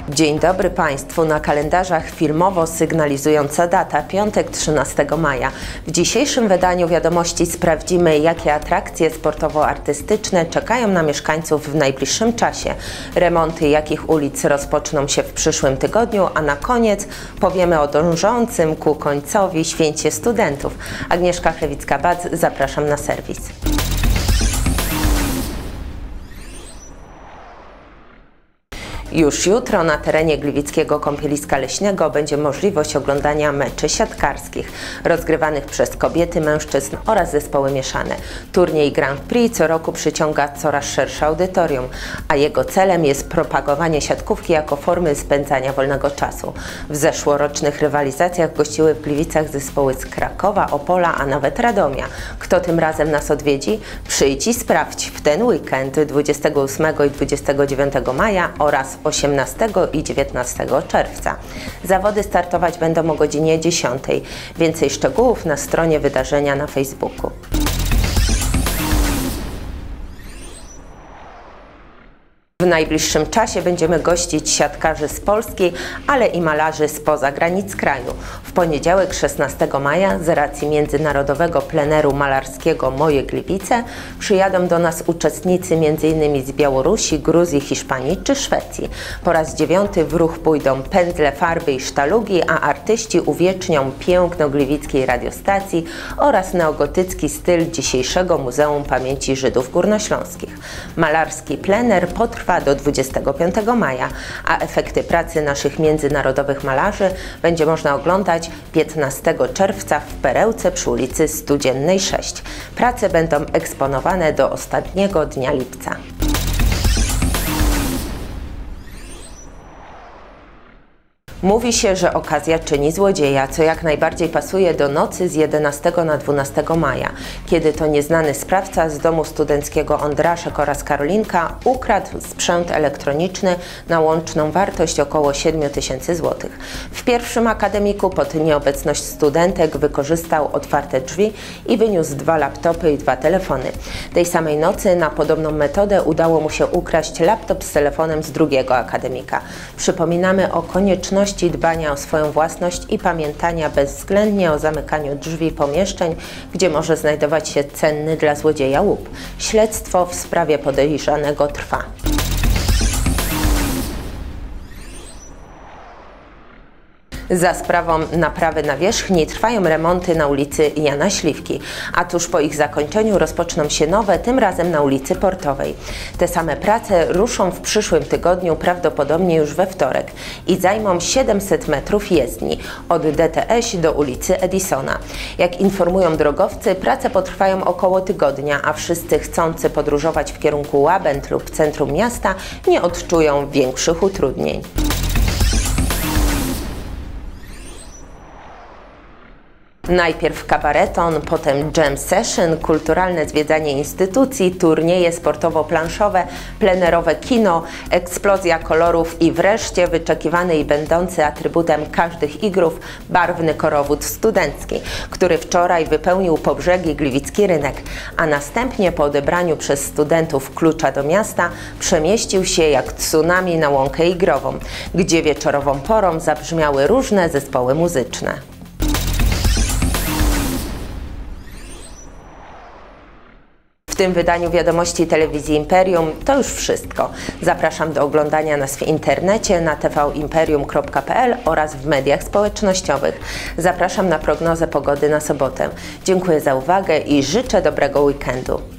Dzień dobry Państwu. Na kalendarzach filmowo sygnalizująca data, piątek 13 maja. W dzisiejszym wydaniu wiadomości sprawdzimy, jakie atrakcje sportowo-artystyczne czekają na mieszkańców w najbliższym czasie. Remonty jakich ulic rozpoczną się w przyszłym tygodniu, a na koniec powiemy o dążącym ku końcowi święcie studentów. Agnieszka Chlewicka-Bac, zapraszam na serwis. Już jutro na terenie Gliwickiego Kąpieliska Leśnego będzie możliwość oglądania meczy siatkarskich rozgrywanych przez kobiety, mężczyzn oraz zespoły mieszane. Turniej Grand Prix co roku przyciąga coraz szersze audytorium, a jego celem jest propagowanie siatkówki jako formy spędzania wolnego czasu. W zeszłorocznych rywalizacjach gościły w Gliwicach zespoły z Krakowa, Opola, a nawet Radomia. Kto tym razem nas odwiedzi? Przyjdź i sprawdź w ten weekend 28 i 29 maja oraz 18 i 19 czerwca. Zawody startować będą o godzinie 10. Więcej szczegółów na stronie wydarzenia na Facebooku. W najbliższym czasie będziemy gościć siatkarzy z Polski, ale i malarzy spoza granic kraju. W poniedziałek 16 maja z racji międzynarodowego pleneru malarskiego Moje Gliwice przyjadą do nas uczestnicy m.in. z Białorusi, Gruzji, Hiszpanii czy Szwecji. Po raz 9 w ruch pójdą pędzle, farby i sztalugi, a artyści uwiecznią piękno gliwickiej radiostacji oraz neogotycki styl dzisiejszego Muzeum Pamięci Żydów Górnośląskich. Malarski plener potrwa do 25 maja, a efekty pracy naszych międzynarodowych malarzy będzie można oglądać 15 czerwca w Perełce przy ulicy Studziennej 6. Prace będą eksponowane do ostatniego dnia lipca. Mówi się, że okazja czyni złodzieja, co jak najbardziej pasuje do nocy z 11 na 12 maja, kiedy to nieznany sprawca z domu studenckiego Ondraszek oraz Karolinka ukradł sprzęt elektroniczny na łączną wartość około 7 tysięcy złotych. W pierwszym akademiku pod nieobecność studentek wykorzystał otwarte drzwi i wyniósł 2 laptopy i 2 telefony. Tej samej nocy na podobną metodę udało mu się ukraść laptop z telefonem z drugiego akademika. Przypominamy o konieczności dbania o swoją własność i pamiętania bezwzględnie o zamykaniu drzwi pomieszczeń, gdzie może znajdować się cenny dla złodzieja łup. Śledztwo w sprawie podejrzanego trwa. Za sprawą naprawy nawierzchni trwają remonty na ulicy Jana Śliwki, a tuż po ich zakończeniu rozpoczną się nowe, tym razem na ulicy Portowej. Te same prace ruszą w przyszłym tygodniu, prawdopodobnie już we wtorek, i zajmą 700 metrów jezdni od DTS do ulicy Edisona. Jak informują drogowcy, prace potrwają około tygodnia, a wszyscy chcący podróżować w kierunku Łabęd lub centrum miasta nie odczują większych utrudnień. Najpierw kabareton, potem jam session, kulturalne zwiedzanie instytucji, turnieje sportowo-planszowe, plenerowe kino, eksplozja kolorów i wreszcie wyczekiwany i będący atrybutem każdych igrów barwny korowód studencki, który wczoraj wypełnił po brzegi gliwicki rynek, a następnie po odebraniu przez studentów klucza do miasta przemieścił się jak tsunami na łąkę igrową, gdzie wieczorową porą zabrzmiały różne zespoły muzyczne. W tym wydaniu wiadomości telewizji Imperium to już wszystko. Zapraszam do oglądania nas w internecie na tvimperium.pl oraz w mediach społecznościowych. Zapraszam na prognozę pogody na sobotę. Dziękuję za uwagę i życzę dobrego weekendu.